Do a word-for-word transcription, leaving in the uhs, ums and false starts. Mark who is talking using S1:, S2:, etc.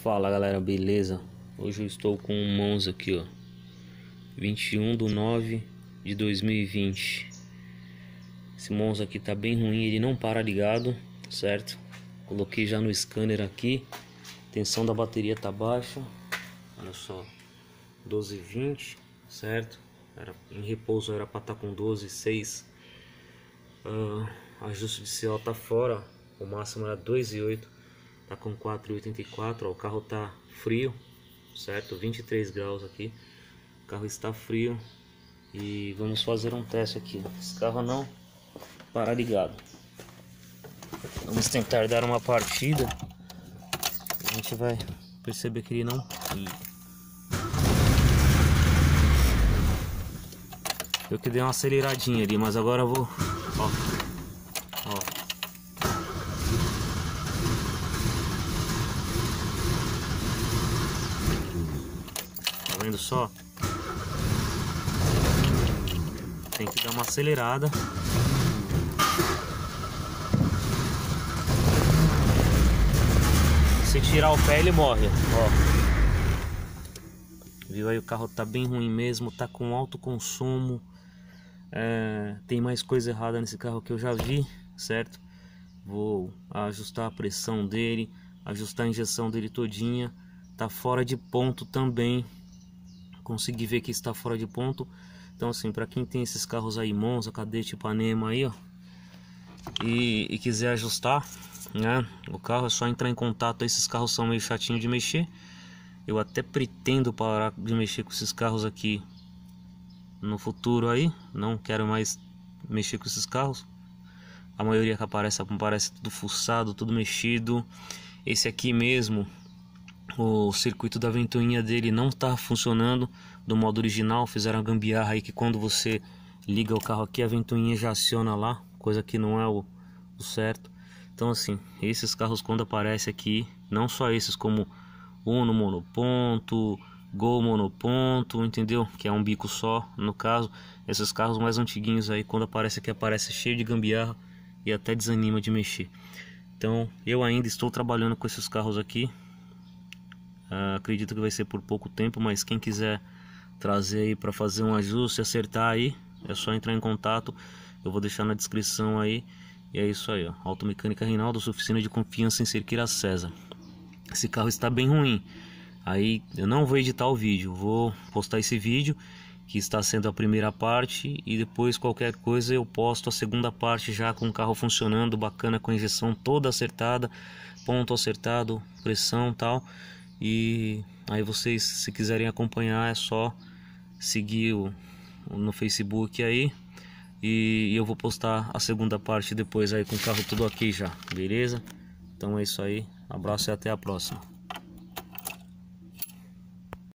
S1: Fala galera, beleza? Hoje eu estou com um Monza aqui, ó, vinte e um de nove de dois mil e vinte. Esse Monza aqui tá bem ruim, ele não para ligado, certo? Coloquei já no scanner aqui, tensão da bateria tá baixa, olha só, doze e vinte, certo? Era, em repouso era para estar tá com doze e seis. uh, Ajuste de C O tá fora, o máximo era dois e oito. Tá com quatro e oitenta e quatro, ó, o carro tá frio, certo? vinte e três graus aqui. O carro está frio e vamos fazer um teste aqui. Esse carro não para ligado. Vamos tentar dar uma partida. A gente vai perceber que ele não. Eu que dei uma aceleradinha ali, mas agora eu vou. Ó, ó. Tá vendo só? Tem que dar uma acelerada. Se tirar o pé ele morre, ó. Viu aí, o carro tá bem ruim mesmo, tá com alto consumo. É, tem mais coisa errada nesse carro que eu já vi, certo? Vou ajustar a pressão dele, ajustar a injeção dele todinha. Tá fora de ponto também. Consegui ver que está fora de ponto. Então assim, para quem tem esses carros aí, Monza, Cadete, Ipanema aí, ó, e, e quiser ajustar, né, o carro, é só entrar em contato. Esses carros são meio chatinhos de mexer. Eu até pretendo parar de mexer com esses carros aqui no futuro aí. Não quero mais mexer com esses carros. A maioria que aparece, aparece tudo fuçado, tudo mexido. Esse aqui mesmo, o circuito da ventoinha dele não está funcionando do modo original. Fizeram a gambiarra aí que quando você liga o carro aqui, a ventoinha já aciona lá, coisa que não é o, o certo. Então assim, esses carros quando aparece aqui, não só esses, como Uno monoponto, Gol monoponto, entendeu? Que é um bico só, no caso. Esses carros mais antiguinhos aí, quando aparece aqui, aparece cheio de gambiarra e até desanima de mexer. Então eu ainda estou trabalhando com esses carros aqui. Uh, acredito que vai ser por pouco tempo, mas quem quiser trazer aí para fazer um ajuste, acertar aí, é só entrar em contato. Eu vou deixar na descrição aí. E é isso aí, ó. Automecânica Reinaldo, sua oficina de confiança em Cerqueira César. Esse carro está bem ruim. Aí eu não vou editar o vídeo, vou postar esse vídeo que está sendo a primeira parte, e depois qualquer coisa eu posto a segunda parte já com o carro funcionando bacana, com a injeção toda acertada, ponto acertado, pressão e tal. E aí vocês, se quiserem acompanhar, é só seguir o, no Facebook aí, e, e eu vou postar a segunda parte depois aí com o carro tudo ok já, beleza? Então é isso aí, abraço e até a próxima.